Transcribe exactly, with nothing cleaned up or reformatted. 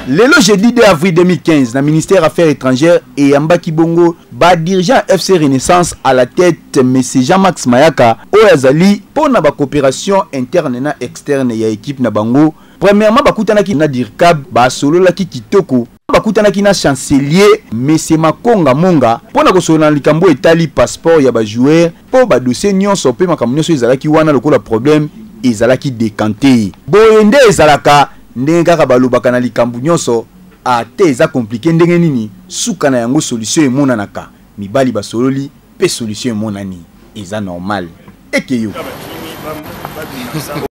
Le jeudi deux avril deux mille quinze, le ministère des Affaires étrangères et Ambaki Bongo, ba dirigeant F C Renaissance à la tête, M. Jean-Max Mayaka, Oyazali, pour la coopération interne et externe de l'équipe Nabango. Premièrement, bakutanaki na dirkab, ba solo laki kitoko, bakutanaki na chancelier, M. Makonga Monga, pour na kosolo na likambo etali passeport ya ba joueur, pour ba dossier nyonso pe makambo nyonso ezalaki wana lokola problème ezalaki décanté. Boyende ezalaka ndenge kaka balobaka na likambo nyonso ate eza compliqué ndenge nini suka na yango solution emonanaka mibali basololi pe solution emonani eza normal ekeyo.